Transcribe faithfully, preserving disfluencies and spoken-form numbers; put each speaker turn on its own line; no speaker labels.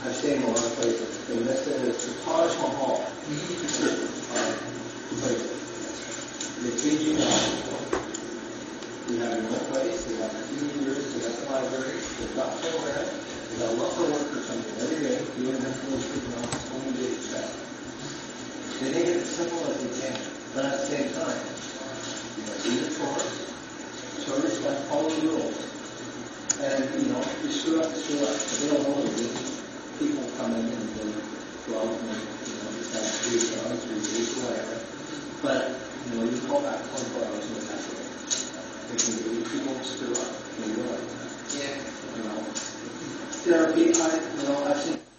I've stayed in a lot of places. They missed it. It's the Taj Mahal. uh, places. They kid you not. We have no place. We have computers. We have the library. We've got programs. We've got a lot of work or something every day. You don't have to go to the office only to expect. They make it as simple as they can. But at the same time, you know, do the chores, show respect, follow the rules. And, you know, you screw up, you screw up. But they don't know what it is. People come in and they go out and, you know, just have three jobs, three days, or whatever. But, you know, you call back twenty-four hours and that's it. They can do it. People screw up. They realize that. Yeah. You know, therapy, I, you know, I've seen